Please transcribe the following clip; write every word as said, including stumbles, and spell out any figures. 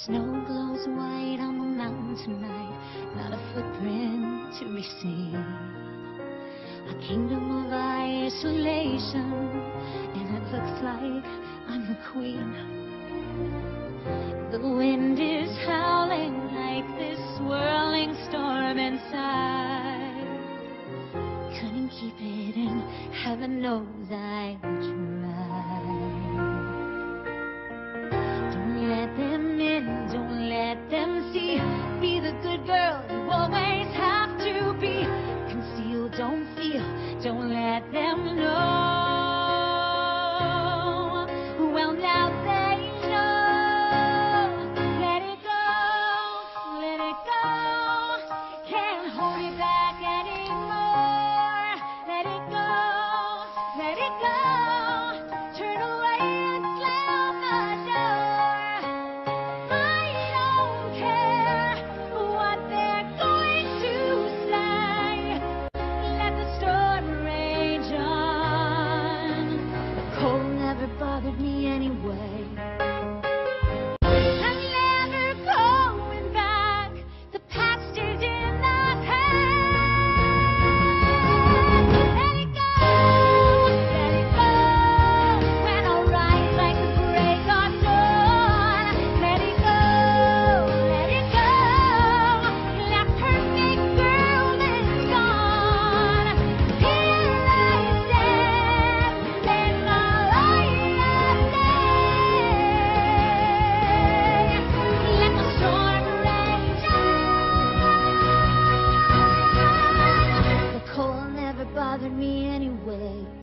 Snow glows white on the mountain tonight, not a footprint to be seen. A kingdom of isolation, and it looks like I'm the queen. The wind is howling like this swirling storm inside. Couldn't keep it in, heaven knows I tried. Don't let them in, don't let them see. Be the good girl you always have to be. Conceal, don't feel, don't let them know. Well, now they know. Let it go, let it go. Can't hold it back anymore. Let it go, let it go. Turn away and slam the door. I don't care what they're going to say. Let the storm rage on. The cold never bothered me anyway. I'm never going back. The past is in the past. Let it go, let it go. When I rise like the break of dawn. Let it go, let it go. That perfect girl is gone. Here I stand, in the light of day. Let the storm rage on. The cold never bothered me anyway.